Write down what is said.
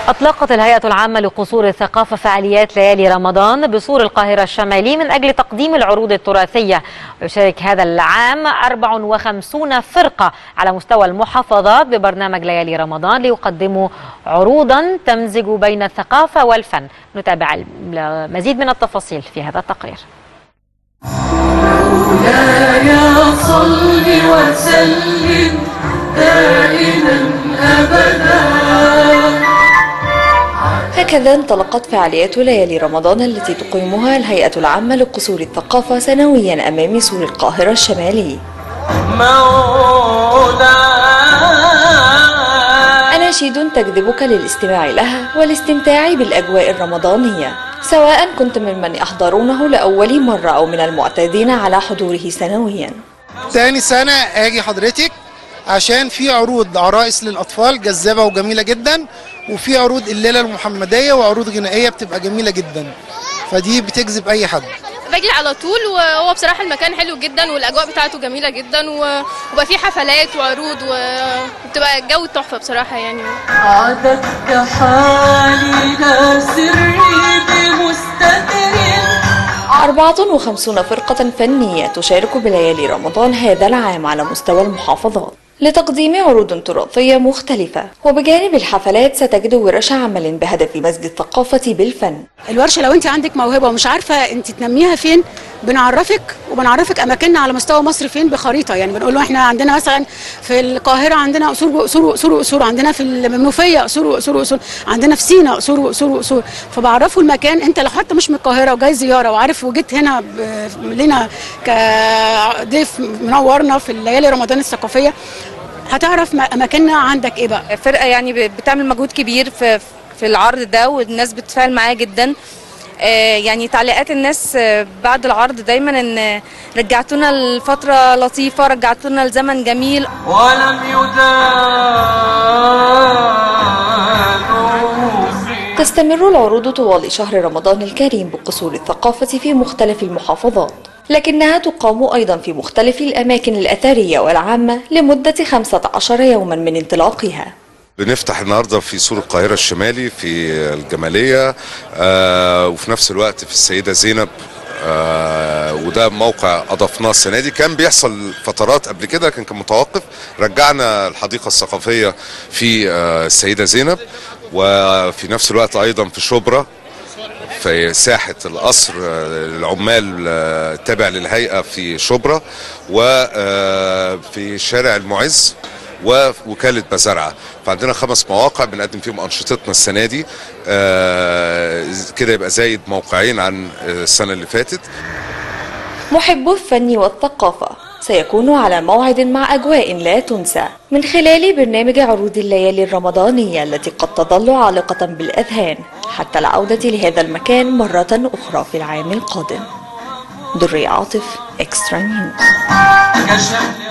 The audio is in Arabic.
أطلقت الهيئة العامة لقصور الثقافة فعاليات ليالي رمضان بسور القاهرة الشمالي من أجل تقديم العروض التراثية. ويشارك هذا العام 54 فرقة على مستوى المحافظات ببرنامج ليالي رمضان ليقدموا عروضا تمزج بين الثقافة والفن. نتابع المزيد من التفاصيل في هذا التقرير. مولاي صل وسلم دائما أبدا. هكذا انطلقت فعاليات ليالي رمضان التي تقيمها الهيئة العامة لقصور الثقافة سنويا أمام سور القاهرة الشمالي. أناشيد تجذبك للاستماع لها والاستمتاع بالأجواء الرمضانية، سواء كنت ممن يحضرونه لأول مرة أو من المعتادين على حضوره سنويا. تاني سنة أجي حضرتك عشان في عروض عرائس للأطفال جذابة وجميلة جدا، وفي عروض الليلة المحمدية وعروض غنائية بتبقى جميلة جدا، فدي بتجذب أي حد. باجي على طول، وهو بصراحة المكان حلو جدا والأجواء بتاعته جميلة جدا، وبقى فيه حفلات وعروض وبتبقى الجو تحفة بصراحة يعني. عددت حالي لا سري بمستتر. 54 فرقة فنية تشارك بليالي رمضان هذا العام على مستوى المحافظات لتقديم عروض تراثية مختلفة، وبجانب الحفلات ستجد ورش عمل بهدف مزج الثقافة بالفن. الورشة لو انت عندك موهبة ومش عارفة انت تنميها فين، بنعرفك اماكننا على مستوى مصر فين بخريطة. يعني بنقول له احنا عندنا مثلا في القاهرة عندنا قصور، عندنا في المنوفية قصور، عندنا في سينا قصور، فبعرفوا المكان. انت لو حتى مش من القاهرة وجاي زيارة وعارف وجيت هنا لنا كضيف منورنا في الليالي رمضان الثقافية، هتعرف اماكننا عندك ايه بقى. فرقه يعني بتعمل مجهود كبير في العرض ده، والناس بتتفاعل معاه جدا. يعني تعليقات الناس بعد العرض دايما ان رجعتونا لفتره لطيفه، رجعتونا لزمن جميل. ولم تستمر العروض طوال شهر رمضان الكريم بقصور الثقافة في مختلف المحافظات، لكنها تقام أيضا في مختلف الأماكن الأثرية والعامة لمدة 15 يوما من انطلاقها. بنفتح النهارده في سور القاهرة الشمالي في الجمالية، وفي نفس الوقت في السيدة زينب، وده موقع أضفناه السنة دي. كان بيحصل فترات قبل كده لكن كان متوقف. رجعنا الحديقة الثقافية في السيدة زينب، وفي نفس الوقت أيضا في شبرا في ساحة القصر العمال التابع للهيئة في شبرا، وفي شارع المعز ووكالة بزرعة. فعندنا 5 مواقع بنقدم فيهم أنشطتنا السنة دي، كده يبقى زايد موقعين عن السنة اللي فاتت. محبو الفن والثقافة سيكون على موعد مع أجواء لا تنسى من خلال برنامج عروض الليالي الرمضانية التي قد تظل عالقة بالأذهان حتى العودة لهذا المكان مرة أخرى في العام القادم. دري عاطف، إكسترا نيوز.